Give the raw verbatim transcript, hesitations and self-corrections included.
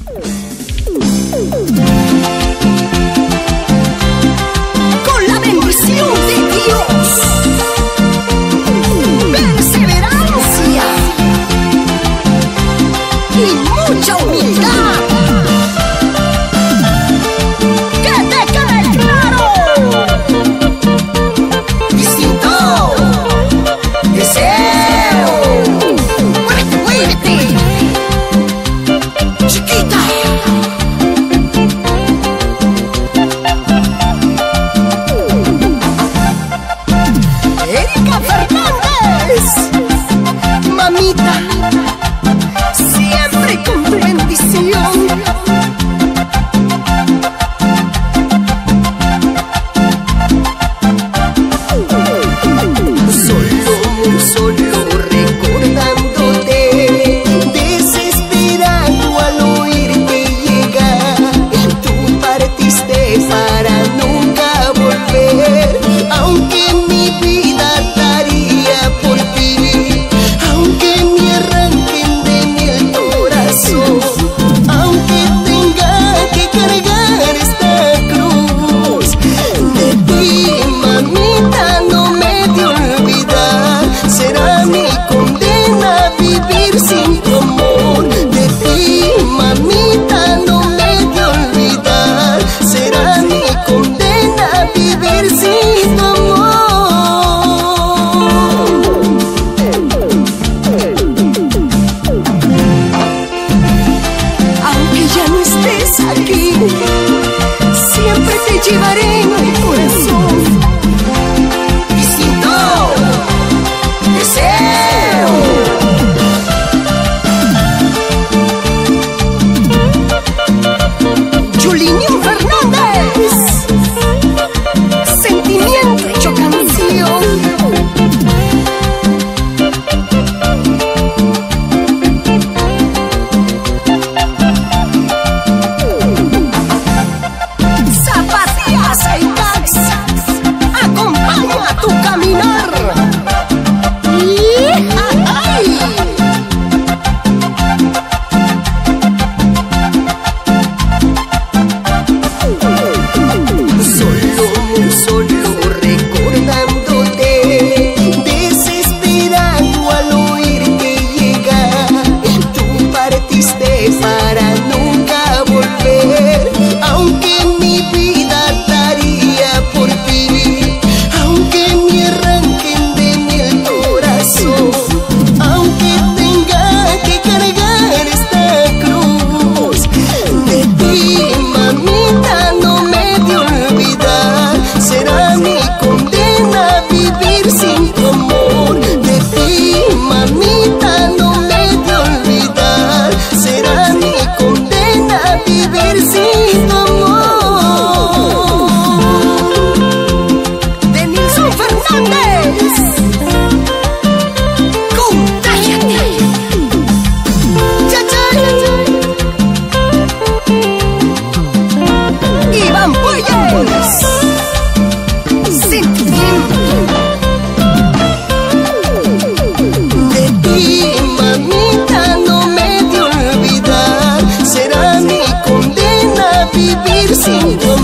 Con la bendición de Dios, perseverancia y mucha humildad. ¡Que te quede claro! Distinto deseo. ¡Muévete, muévete! ¡Chiquita! Erika Fernández, mamita, siempre con tu bendición. Solo, solo recordándote, desesperado al oírte llegar. Tú partiste para nunca volver, aunque mi vida daría por ti, aunque me arranquen de mí el corazón, aunque tenga que cargar esta cruz. De ti, mamita, no me de olvidar, será mi condena vivir sin tu amor. De ti, mamita, no me de olvidar, será mi condena vivir sin tu amor. Aunque ya no estés aquí, siempre te llevaré en mi corazón. Distinto deseo. Julinho Fernández, sentimiento hecho canción. Zapatillas Apex, acompaña a tu caminar. ¡Ay! Solo, solo recordándote, desesperado al oírte llegar. Tú partiste para nunca volver, aunque mi vida daría por ti, aunque me arranquen de mí el corazón, aunque tenga que cargar esta cruz. De ti, mamita, no me de olvidar, será mi condena vivir sin tu amor. De ti, mamita, no me de olvidar, será mi condena vivir sin tu amor. Denilson Fernández, contágiate. Chachay. Iván Pollos, sentimiento. De ti, mamita, no me de olvidar, será mi condena vivir sin tu amor.